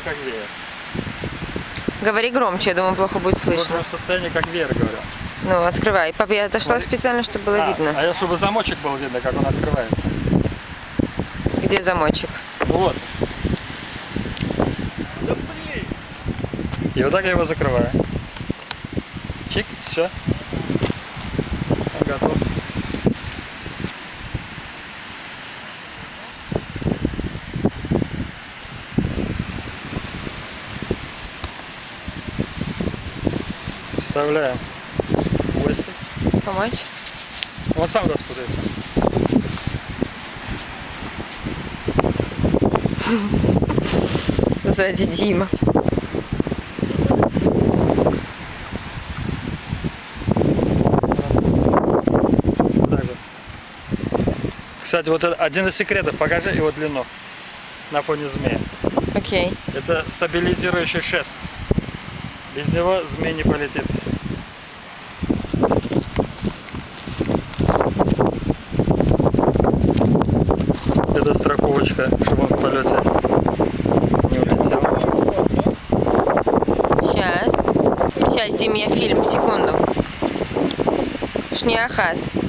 как веер. Говори громче, я думаю, плохо будет В слышно. таком состоянии, как веер, говорю. Ну, открывай. Пап, я отошла специально, чтобы было видно. А я, чтобы замочек был видно, как он открывается. Где замочек? Вот. И вот так я его закрываю. Чик, все. Он готов. Вставляем хвостик. Помочь? Он сам распутается. Сзади Дима. Вот так вот. Кстати, вот это один из секретов. Покажи его длину на фоне змея. Окей. Это стабилизирующий шест. Без него змей не полетит. Это страховочка, чтобы он в полете не улетел. Сейчас. Сейчас, Дим, я фильм, секунду. Шняхат.